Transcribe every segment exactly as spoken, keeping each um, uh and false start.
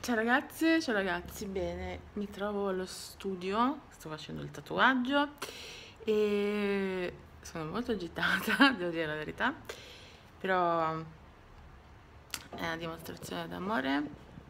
Ciao ragazze, ciao ragazzi, bene, mi trovo allo studio, sto facendo il tatuaggio e sono molto agitata, devo dire la verità, però è una dimostrazione d'amore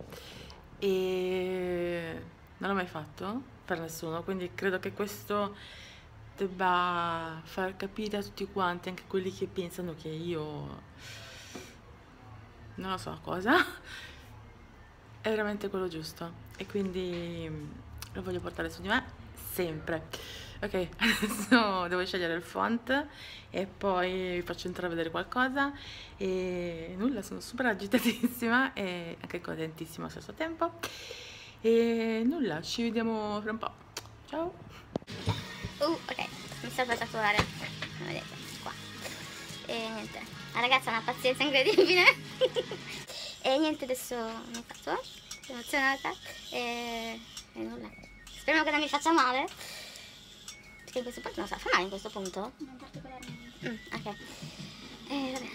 e non l'ho mai fatto per nessuno, quindi credo che questo debba far capire a tutti quanti, anche quelli che pensano che io non lo so cosa, è veramente quello giusto e quindi mm, lo voglio portare su di me sempre. Ok, adesso devo scegliere il font e poi vi faccio intravedere qualcosa e nulla, sono super agitatissima e anche contentissima allo stesso tempo e nulla, ci vediamo fra un po'. Ciao! Uh, ok, mi sto per tatuare, come vedete, qua. E niente, la ragazza ha una pazienza incredibile. E niente, adesso mi tatuo, sono emozionata e, e nulla. Speriamo che non mi faccia male. Perché in questo punto non so, fa male in questo punto? Non particolarmente. Mm, ok. E vabbè.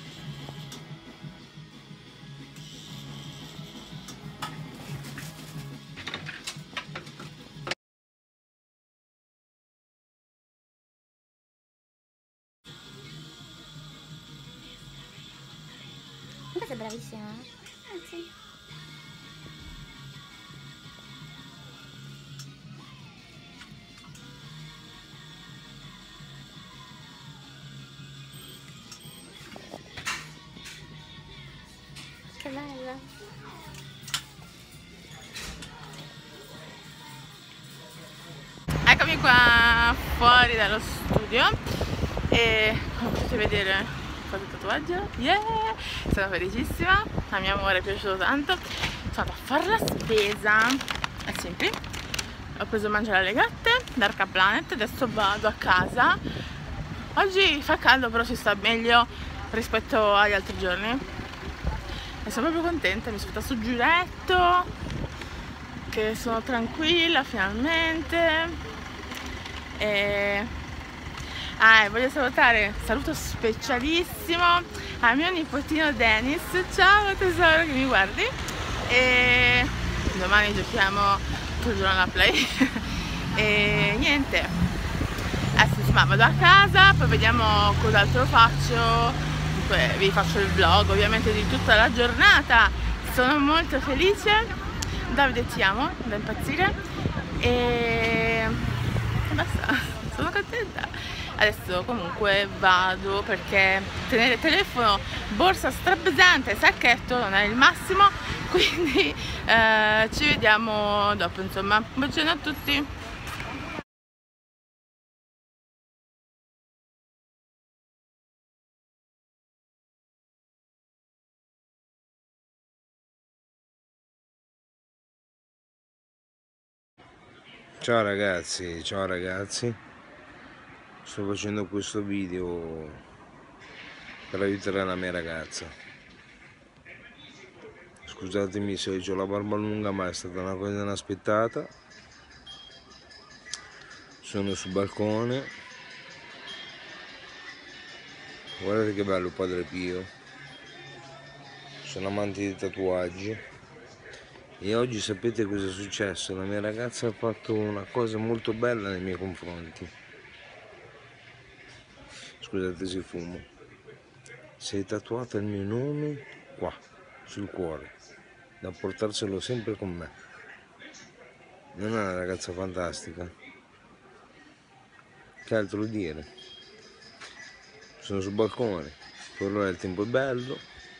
Questa è bravissima. Ah, sì. Che bella. Eccomi qua fuori dallo studio e come potete vedere ho fatto il tatuaggio, yeah! Sono felicissima, a mio amore è piaciuto tanto. Sono andata a fare la spesa, è semplice, ho preso a mangiare alle gatte, Dark Planet, adesso vado a casa. Oggi fa caldo però si sta meglio rispetto agli altri giorni e sono proprio contenta, mi sono fatta sul giuretto, che sono tranquilla finalmente. E... Ah, e voglio salutare, saluto specialissimo al mio nipotino Dennis. Ciao tesoro che mi guardi. E domani giochiamo tutto il giorno alla play. E niente, adesso insomma vado a casa, poi vediamo cos'altro faccio. Poi vi faccio il vlog ovviamente di tutta la giornata. Sono molto felice. Davide ti amo da impazzire e e basta, sono contenta. Adesso comunque vado perché tenere telefono, borsa strapesante, sacchetto non è il massimo, quindi eh, ci vediamo dopo, insomma. Un bacione a tutti. Ciao ragazzi, ciao ragazzi, sto facendo questo video per aiutare la mia ragazza. Scusatemi se ho la barba lunga, ma è stata una cosa inaspettata. Sono sul balcone, guardate che bello Padre Pio, sono amante di tatuaggi e oggi sapete cosa è successo? La mia ragazza ha fatto una cosa molto bella nei miei confronti. Scusate se fumo. Si è tatuata il mio nome qua, sul cuore, da portarselo sempre con me. Non è una ragazza fantastica? Che altro dire? Sono sul balcone, per ora il tempo è bello,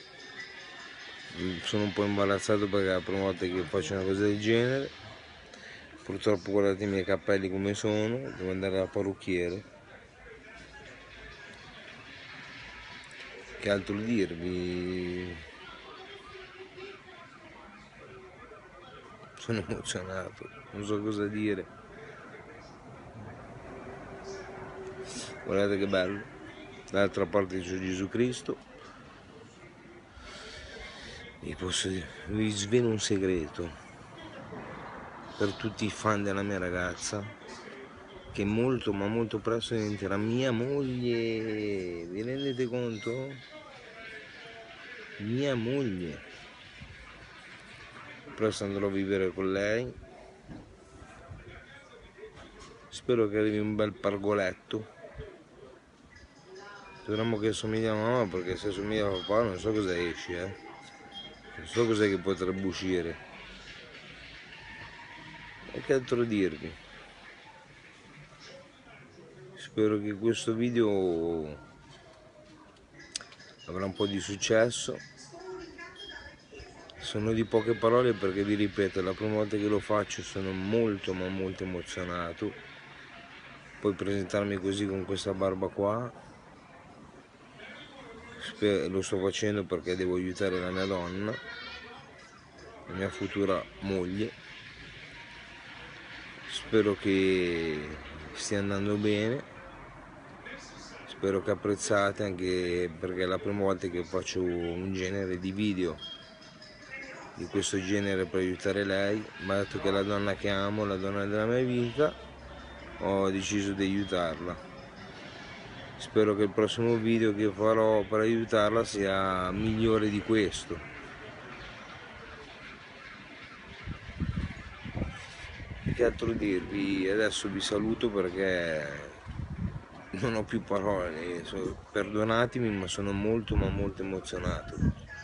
sono un po' imbarazzato perché è la prima volta che faccio una cosa del genere. Purtroppo guardate i miei capelli come sono, devo andare al parrucchiere. Che altro dirvi? Sono emozionato, non so cosa dire. Guardate che bello, dall'altra parte c'è Gesù Cristo. Vi posso dire, vi svelo un segreto per tutti i fan della mia ragazza, che molto ma molto presto diventerà mia moglie. Vi rendete conto? Mia moglie. presto andrò a vivere con lei. Spero che arrivi un bel pargoletto. Speriamo che somiglia a mamma, perché se somiglia a papà non so cosa esce, eh. Non so cos'è che potrebbe uscire. E che altro dirvi? Spero che questo video avrà un po' di successo. Sono di poche parole perché, vi ripeto, è la prima volta che lo faccio, sono molto ma molto emozionato. Poi presentarmi così con questa barba qua, lo sto facendo perché devo aiutare la mia donna, la mia futura moglie. Spero che stia andando bene, spero che apprezzate, anche perché è la prima volta che faccio un genere di video di questo genere per aiutare lei. Ma dato che è la donna che amo, la donna della mia vita, ho deciso di aiutarla. Spero che il prossimo video che farò per aiutarla sia migliore di questo. Che altro dirvi? Adesso vi saluto perché non ho più parole. Perdonatemi, ma sono molto ma molto emozionato.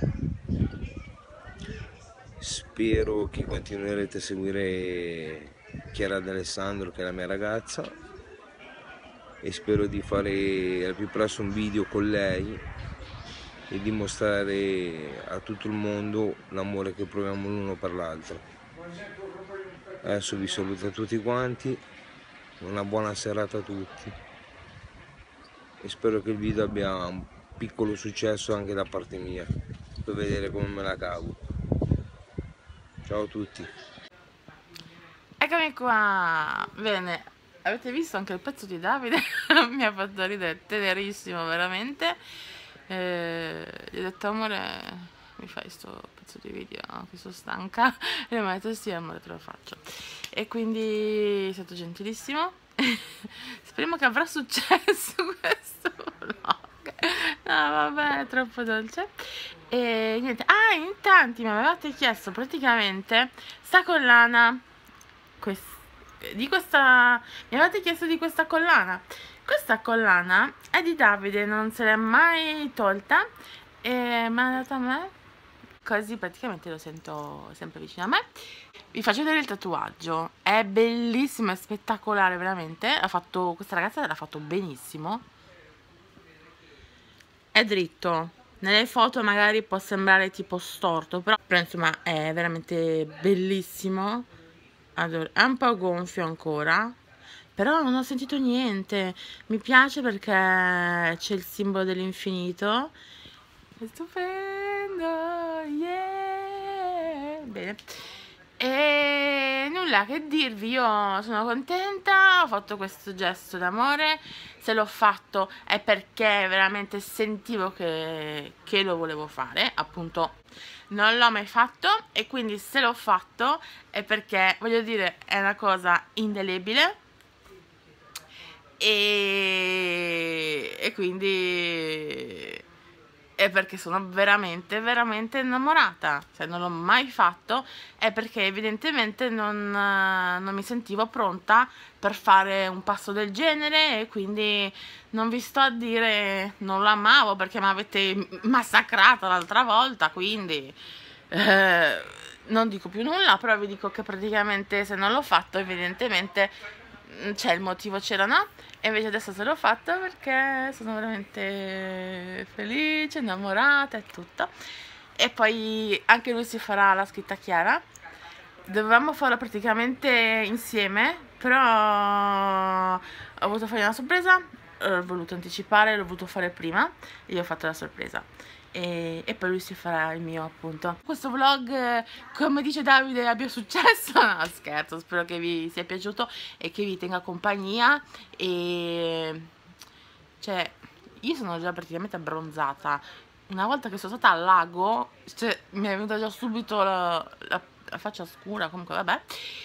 Spero che continuerete a seguire Chiara D'Alessandro, che è la mia ragazza, e spero di fare al più presto un video con lei e dimostrare a tutto il mondo l'amore che proviamo l'uno per l'altro. Adesso vi saluto a tutti quanti, una buona serata a tutti e spero che il video abbia un piccolo successo anche da parte mia, per vedere come me la cavo. Ciao a tutti. Eccomi qua. Bene, avete visto anche il pezzo di Davide? Mi ha fatto ridere, tenerissimo veramente. Eh, gli ho detto: amore, mi fai sto pezzo di video che sono stanca? E mi ha detto: sì amore, te lo faccio. E quindi è stato gentilissimo. Speriamo che avrà successo questo vlog. No vabbè, è troppo dolce. E niente, ah, in tanti mi avevate chiesto praticamente sta collana, quest, di questa, mi avete chiesto di questa collana. Questa collana è di Davide, non se l'è mai tolta e me l'ha data a me, così praticamente lo sento sempre vicino a me. Vi faccio vedere il tatuaggio, è bellissimo, è spettacolare veramente. Ha fatto, questa ragazza l'ha fatto benissimo, è dritto. Nelle foto magari può sembrare tipo storto, però, però insomma è veramente bellissimo. Allora, è un po' gonfio ancora, però non ho sentito niente. Mi piace perché c'è il simbolo dell'infinito. È stupendo, yeah! Bene. E nulla che dirvi, io sono contenta, ho fatto questo gesto d'amore. Se l'ho fatto è perché veramente sentivo che, che lo volevo fare, appunto non l'ho mai fatto, e quindi se l'ho fatto è perché, voglio dire, è una cosa indelebile e, e quindi è perché sono veramente veramente innamorata. Se non l'ho mai fatto è perché evidentemente non, non mi sentivo pronta per fare un passo del genere, e quindi non vi sto a dire non lo amavo perché mi avete massacrata l'altra volta, quindi eh, non dico più nulla, però vi dico che praticamente se non l'ho fatto evidentemente c'è il motivo, c'era, no? E invece adesso se l'ho fatto perché sono veramente felice, innamorata e tutto. E poi anche lui si farà la scritta Chiara. Dovevamo farlo praticamente insieme, però ho voluto fare una sorpresa, l'ho voluto anticipare, l'ho voluto fare prima e io ho fatto la sorpresa. E, e poi lui si farà il mio, appunto. Questo vlog, come dice Davide, abbia successo. No, scherzo, spero che vi sia piaciuto e che vi tenga compagnia. E cioè, io sono già praticamente abbronzata. Una volta che sono stata al lago, cioè, mi è venuta già subito la, la, la faccia scura, comunque vabbè.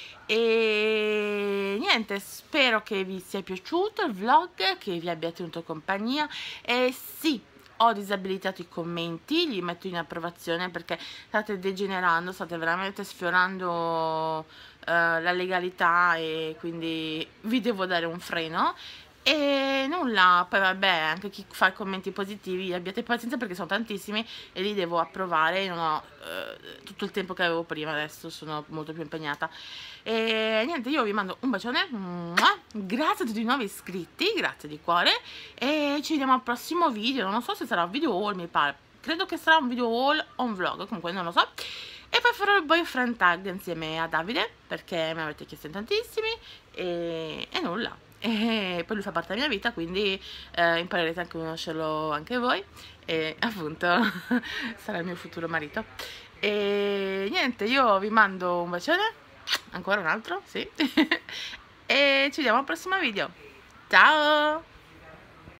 E niente, spero che vi sia piaciuto il vlog, che vi abbia tenuto compagnia. E sì, ho disabilitato i commenti, li metto in approvazione perché state degenerando, state veramente sfiorando uh, la legalità e quindi vi devo dare un freno. E nulla, poi vabbè, anche chi fa commenti positivi abbiate pazienza perché sono tantissimi e li devo approvare, non ho eh, tutto il tempo che avevo prima, adesso sono molto più impegnata. E niente, io vi mando un bacione, grazie a tutti i nuovi iscritti, grazie di cuore, e ci vediamo al prossimo video. Non so se sarà un video haul, mi pare, credo che sarà un video haul o un vlog, comunque non lo so. E poi farò il boyfriend tag insieme a Davide perché mi avete chiesto in tantissimi e, e nulla. E poi lui fa parte della mia vita, quindi eh, imparerete anche a conoscerlo anche voi e appunto sarà il mio futuro marito. E niente, io vi mando un bacione, ancora un altro, sì, e ci vediamo al prossimo video. Ciao!